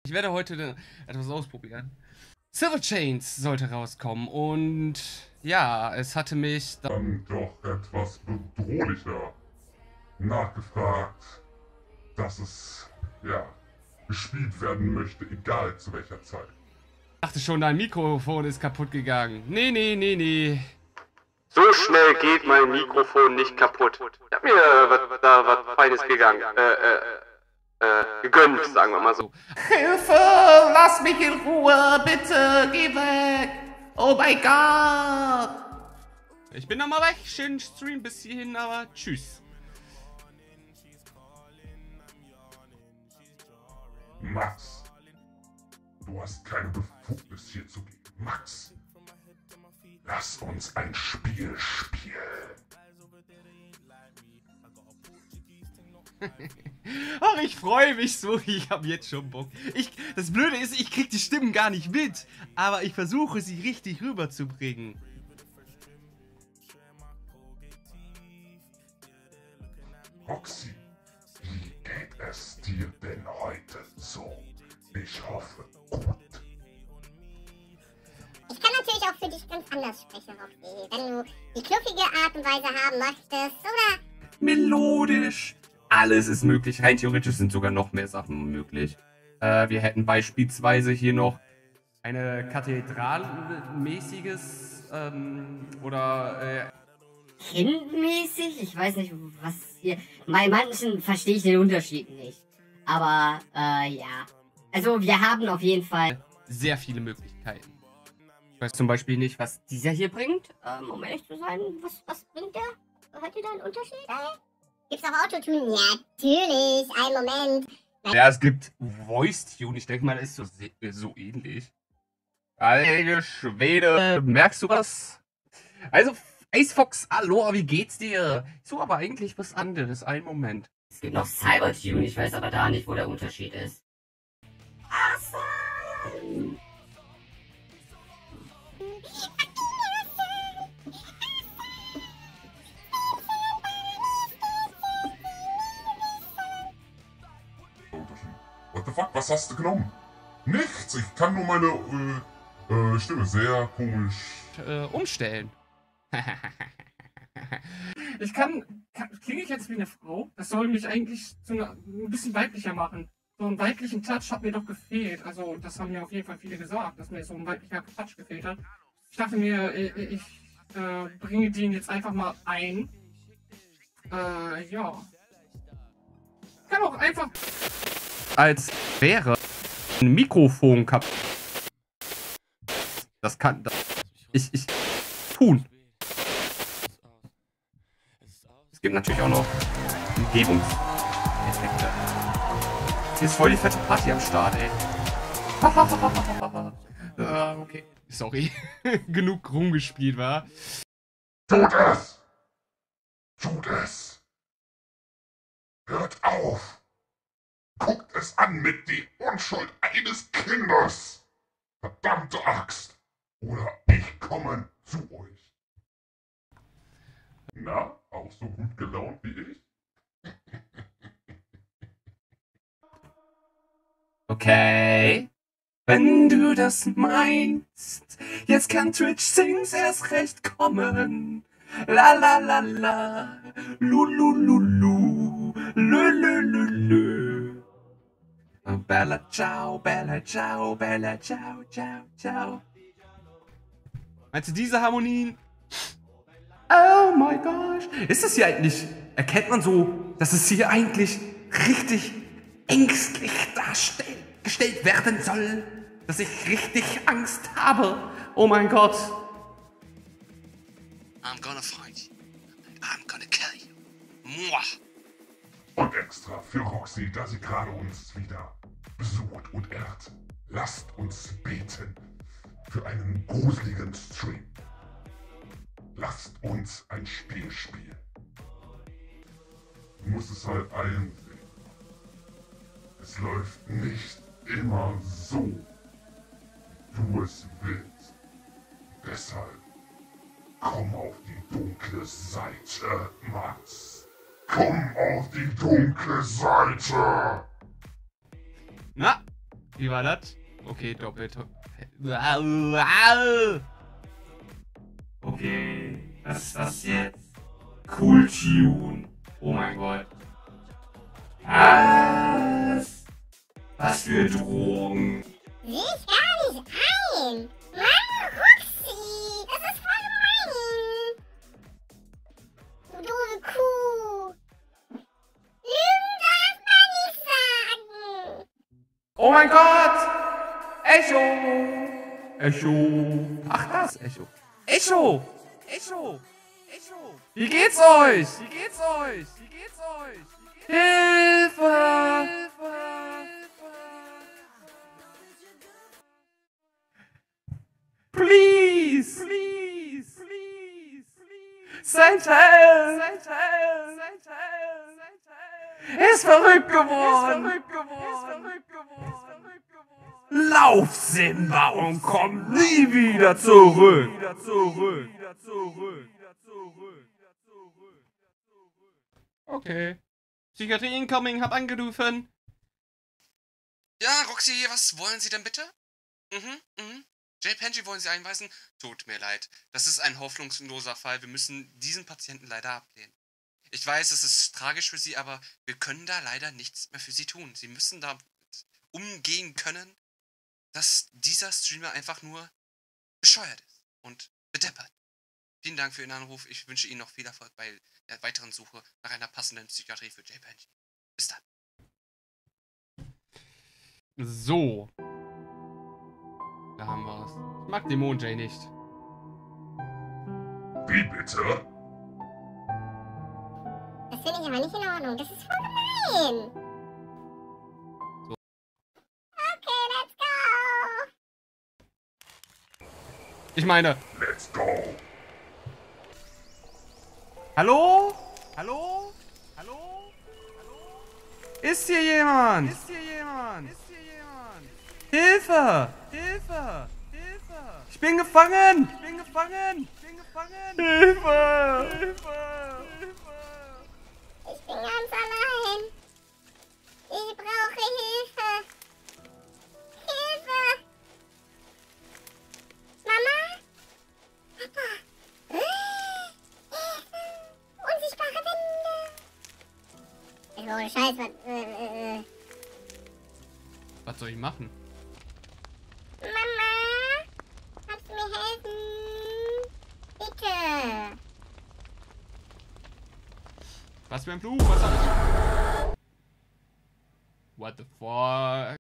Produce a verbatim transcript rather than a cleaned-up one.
Ich werde heute etwas ausprobieren. Silver Chains sollte rauskommen und ja, es hatte mich dann doch etwas bedrohlicher nachgefragt, dass es, ja, gespielt werden möchte, egal zu welcher Zeit. Ich dachte schon, dein Mikrofon ist kaputt gegangen. Nee, nee, nee, nee. So schnell geht mein Mikrofon nicht kaputt. Ich hab mir äh, da was Feines gegangen. Äh, äh, äh, gegönnt, sagen wir mal so. Hilfe! Lass mich in Ruhe! Bitte! Geh weg! Oh mein Gott! Ich bin nochmal weg. Schönen Stream bis hierhin, aber tschüss. Max, du hast keine Befugnis hier zu gehen. Max, lass uns ein Spiel spielen. Ach, ich freue mich so. Ich habe jetzt schon Bock. Ich, das Blöde ist, ich krieg die Stimmen gar nicht mit. Aber ich versuche, sie richtig rüberzubringen. Roxy, wie geht es dir denn heute so? Ich hoffe, gut. Ich kann natürlich auch für dich ganz anders sprechen, Roxy. Wenn du die knuffige Art und Weise haben möchtest, oder? Melodisch. Alles ist möglich. Rein theoretisch sind sogar noch mehr Sachen möglich. Äh, wir hätten beispielsweise hier noch eine Kathedralmäßiges ähm, oder äh, Kindmäßig? Ich weiß nicht, was hier... Bei manchen verstehe ich den Unterschied nicht. Aber, äh, ja. Also, wir haben auf jeden Fall sehr viele Möglichkeiten. Ich weiß zum Beispiel nicht, was dieser hier bringt. Ähm, um ehrlich zu sein, was, was bringt der? Hört ihr da einen Unterschied? Gibt's auch Autotune? Ja, natürlich. Einen Moment. Ja, es gibt Voice-Tune. Ich denke mal, das ist so, so ähnlich. Alter Schwede. Merkst du was? Also, Acefox, hallo, wie geht's dir? So, aber eigentlich was anderes. Einen Moment. Es gibt noch Cybertune, ich weiß aber da nicht, wo der Unterschied ist. What the fuck, was hast du genommen? Nichts, ich kann nur meine äh, äh, Stimme sehr komisch Äh, umstellen. Ich kann, kann klinge ich jetzt wie eine Frau? Das soll mich eigentlich so eine, ein bisschen weiblicher machen. So einen weiblichen Touch hat mir doch gefehlt. Also, das haben mir auf jeden Fall viele gesagt, dass mir so ein weiblicher Touch gefehlt hat. Ich dachte mir, ich, ich äh, bringe den jetzt einfach mal ein. Äh, ja. Ich kann auch einfach... Als wäre ein Mikrofon kaputt. Das kann... Das, ich, ich... tun. Es gibt natürlich auch noch Umgebungseffekte. Hier ist voll die fette Party am Start, ey. uh, okay. Sorry. Genug rumgespielt, war. Tut es! Tut es! Hört auf! Guckt es an mit die Unschuld eines Kindes! Verdammte Axt! Oder ich komme zu euch. Na, auch so gut gelaunt wie ich? Okay. Wenn du das meinst, jetzt kann Twitch Sings erst recht kommen. La la la la, lu lu lu lu, lü lü lü lü. Bella ciao, bella ciao, bella ciao, ciao, ciao. Meinst du diese Harmonien? Oh my gosh. Ist das hier eigentlich, erkennt man so, dass es hier eigentlich richtig ängstlich dargestellt werden soll? Dass ich richtig Angst habe? Oh mein Gott. I'm gonna find you. I'm gonna kill you. Muah. Und extra für Roxy, da sie gerade uns wieder besucht und ehrt. Lasst uns beten für einen gruseligen Stream. Lasst uns ein Spiel spielen. Du musst es halt einsehen. Es läuft nicht immer so, wie du es willst. Deshalb komm auf die dunkle Seite, Max. Komm auf die dunkle Seite. Na, Wie war das? Okay, doppelt. Okay, was ist das jetzt? Cool Tune. Oh mein Gott. Was? Was für Drogen? Sehe ich gar nicht ein. Mann, Roxy, das ist voll gemein. Du doofe Kuh. Lügen darf man nicht sagen. Oh mein Gott! Echo! Echo! Ach, das Echo. Echo! Echo! Echo! Wie geht's euch? Wie geht's euch? Wie geht's euch? Hilfe! Hilfe! Please! Please! Please! Please! Sein Teil! Sein Teil! Sein Teil! Sein Teil! Er ist verrückt geworden! Er ist verrückt geworden! Er ist verrückt geworden! Lauf, Simba, und komm nie wieder zurück! Wieder zurück! Wieder zurück! Wieder zurück! Wieder zurück! Okay. Psychiatrie incoming, hab angerufen. Ja, Roxy, was wollen Sie denn bitte? Mhm, mhm. Jay Penji wollen Sie einweisen? Tut mir leid. Das ist ein hoffnungsloser Fall. Wir müssen diesen Patienten leider ablehnen. Ich weiß, es ist tragisch für Sie, aber wir können da leider nichts mehr für Sie tun. Sie müssen da umgehen können, dass dieser Streamer einfach nur bescheuert ist und bedeppert. Vielen Dank für Ihren Anruf. Ich wünsche Ihnen noch viel Erfolg bei der weiteren Suche nach einer passenden Psychiatrie für Jay Penji. Bis dann. So. Da haben wir es. Ich mag Dämon Jay nicht. Wie bitte? Das finde ich aber nicht in Ordnung. Das ist voll gemein. So. Okay, let's go. Ich meine. Let's go. Hallo? Hallo? Hallo? Hallo? Ist hier jemand? Ist hier jemand? Ist hier jemand? Hilfe! Hilfe! Hilfe! Ich bin gefangen! Ich bin gefangen! Ich bin gefangen! Hilfe! Hilfe! Hilfe! Ich bin ganz allein. Ich brauche Hilfe. Hilfe. Mama? Papa? Hilfe. Unsichtbare Wände. Ich ohne Scheiß, was, äh, äh. Was soll ich machen? Mama? Kannst du mir helfen? Bitte. Was für ein Fluch? Was hab ich? What the fuck?